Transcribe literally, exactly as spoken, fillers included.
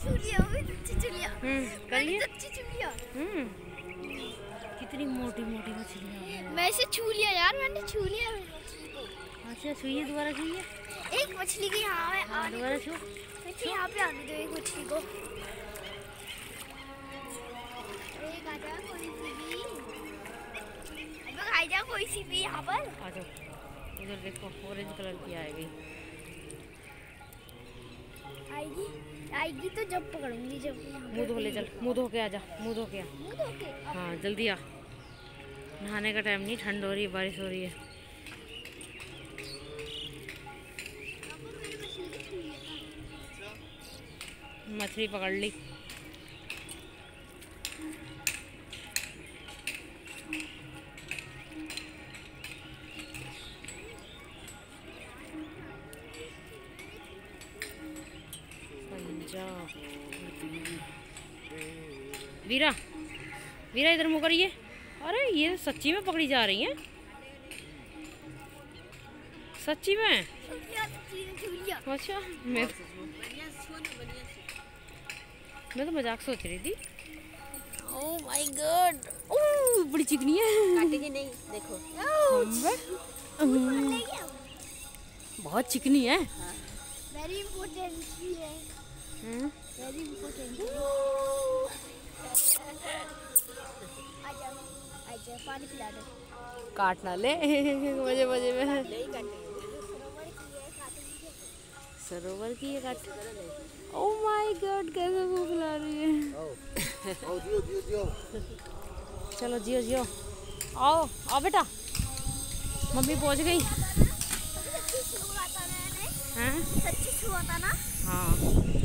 करिए। हम्म कितनी मोटी मोटी मछलियाँ। मैं इसे छू लिया यार, मैंने छू लिया। अच्छा छुइए, दोबारा छुइए। एक मछली की यहाँ है, हाँ दोबारा छू। यहाँ पे आने दो एक मछली को। एक आजा कोई सी भी, अब खाई जा कोई सी भी यहाँ पर। आ जाओ, उधर देखो ऑरेंज कलर की आएगी। आएगी आएगी तो जब पकड़ूंगी, जब मुँह धो ले, चल मुँह धो के आ जा, मुँह धो के आ। मुँह धो के? हाँ जल्दी आ, नहाने का टाइम नहीं, ठंड हो रही है, बारिश हो रही है। मछली पकड़ ली। वीरा, वीरा इधर मुँह करिए। अरे ये सच्ची में पकड़ी जा रही हैं, सच्ची में। अच्छा मैं मैं तो मजाक सोच रही थी। ओह माय गॉड, ओह बड़ी चिकनी है। काटेगी नहीं, देखो बहुत चिकनी है। वेरी इंपॉर्टेंट है, वेरी इंपॉर्टेंट। आजा आजा, पानी पिला दो। काट ना ले मजे मजे में। नहीं काटेगी, सरोवर की है काट। ओह माय गॉड, कैसे भूख ला रही है। जियो जियो जियो। चलो जियो जियो, आओ आओ बेटा, मम्मी पहुंच गई। सच्ची छुआ था ना? हाँ सच्ची छुआ था ना? हाँ